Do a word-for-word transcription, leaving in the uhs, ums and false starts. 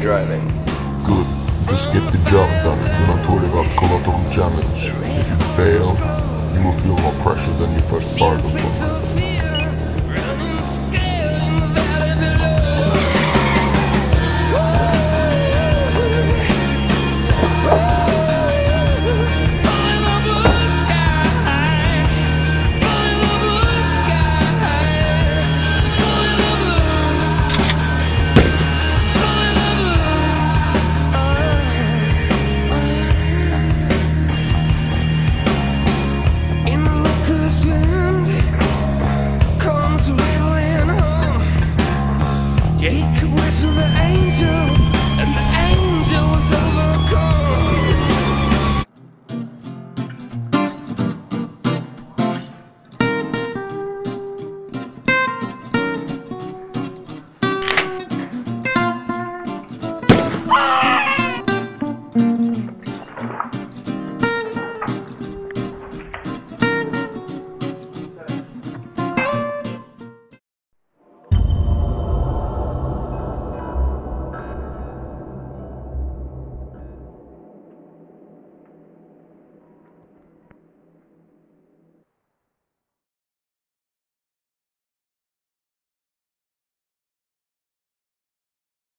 driving. Good. Just get the job done. Do not worry about collateral damage. If you fail, you will feel more pressure than you first bargained for.